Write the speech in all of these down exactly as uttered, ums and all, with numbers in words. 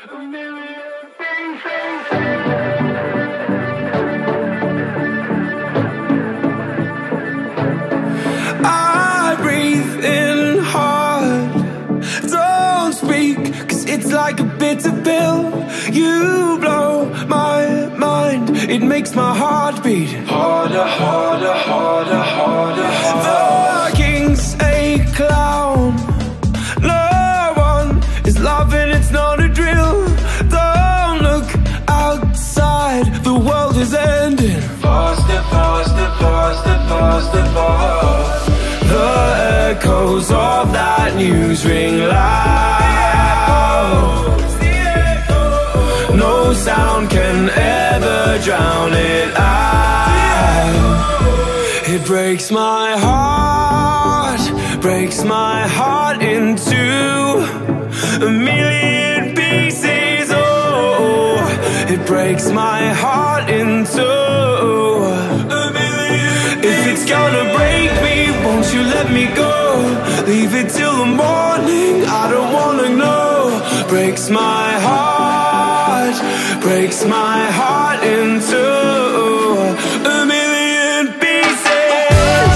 A million pieces. I breathe in hard. Don't speak, cause it's like a bitter pill. You blow my mind. It makes my heart beat harder, harder, harder, harder, harder. The king's a clown. No one is laughing, it's not a drill. Don't look outside, the world is ending. Faster, faster, faster, faster, faster. The echoes of that news ring loud. No sound can ever drown it out. It breaks my heart, breaks my heart into a million pieces. Oh, it breaks my heart into a million pieces. If it's gonna break me, won't you let me go? Leave it till the morning, I don't wanna know. Breaks my heart, breaks my heart into a million pieces.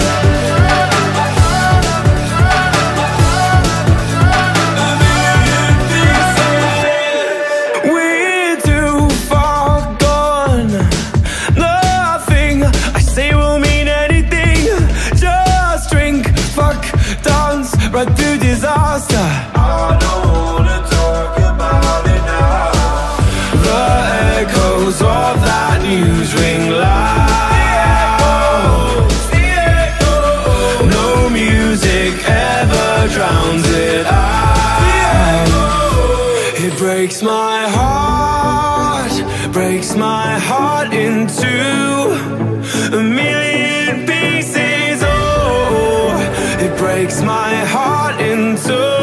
A million pieces. We're too far gone. Nothing I say will mean anything. Just drink, fuck, dance, right through disaster. I don't wanna talk about it now. The echoes of that news ring loud. No music ever drowns it out. It breaks my heart, breaks my heart into a million pieces. Oh, it breaks my heart into